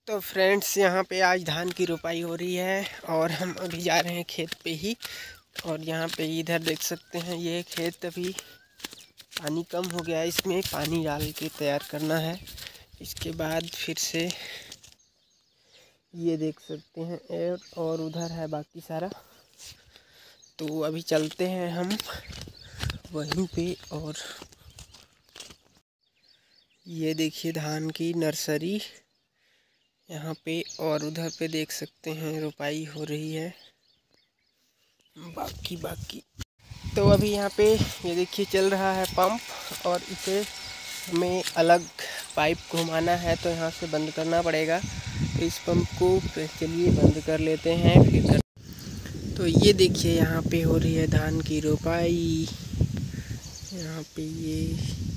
तो फ्रेंड्स, यहाँ पे आज धान की रोपाई हो रही है और हम अभी जा रहे हैं खेत पे ही। और यहाँ पे इधर देख सकते हैं, ये खेत अभी पानी कम हो गया है, इसमें पानी डाल के तैयार करना है। इसके बाद फिर से ये देख सकते हैं और उधर है बाकी सारा। तो अभी चलते हैं हम वहीं पे। और ये देखिए धान की नर्सरी यहाँ पे, और उधर पे देख सकते हैं रोपाई हो रही है बाकी। तो अभी यहाँ पे ये देखिए चल रहा है पंप, और इसे हमें अलग पाइप घुमाना है, तो यहाँ से बंद करना पड़ेगा। तो इस पंप को चलिए बंद कर लेते हैं फिर। तो ये देखिए यहाँ पे हो रही है धान की रोपाई। यहाँ पे ये